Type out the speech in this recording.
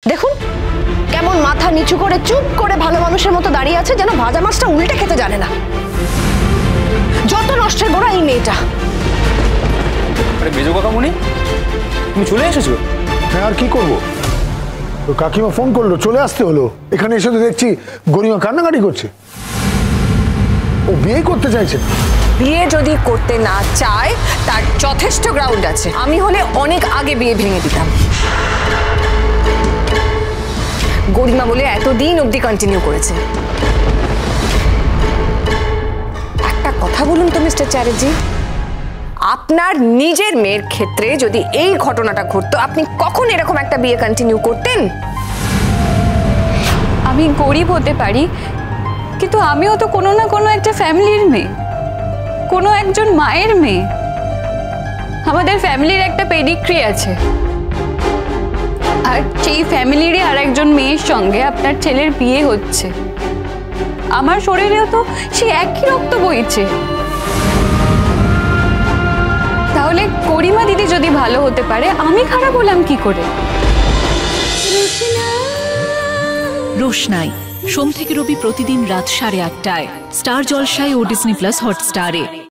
দেখুন কেমন মাথা নিচু করে চুপ করে ভালো মানুষের মতো দাঁড়িয়ে আছে, যেন ভাজা মাছটা উল্টে খেতে জানে না। যত নষ্টের গোড়া এই মেয়েটা। আরে মেজো কাকামুনি, তুমি চলে এসেছো? হ্যাঁ, আর কি করবো, তো কাকিমা ফোন করলো, চলে আসতে হলো। এখানে এসে তো দেখছি গরিমা কান্নাকাটি করছে। ও বিয়ে করতে চাইছে। বিয়ে যদি করতে না চায় তার যথেষ্ট গ্রাউন্ড আছে। আমি হলে অনেক আগে বিয়ে ভেঙে দিতাম। গরিমা বলে এতদিন অবধি কন্টিনিউ করেছে। একটা কথা বলুন তো মিস্টার চ্যাটার্জি, আপনার নিজের মেয়ের ক্ষেত্রে যদি এই ঘটনাটা ঘটতো, আপনি কখন এরকম একটা বিয়ে কন্টিনিউ করতেন? আমি গরিব হতে পারি, কিন্তু আমিও তো কোনো না কোনো একটা ফ্যামিলির মেয়ে, কোনো একজন মায়ের মেয়ে। আমাদের ফ্যামিলির একটা পেডিগ্রি আছে, আর সেই ফ্যামিলিরই আর একজন মেয়ের সঙ্গে আপনার ছেলের বিয়ে হচ্ছে। আমার শরীরেও তো সে একই রক্ত বইছে। তাহলে গরিমা দিদি যদি ভালো হতে পারে, আমি খারাপ হলাম কি করে? রোশনাই সোম থেকে রবি প্রতিদিন রাত 8:30টায় স্টার জলসায় ও ডিজনি প্লাস হটস্টারে।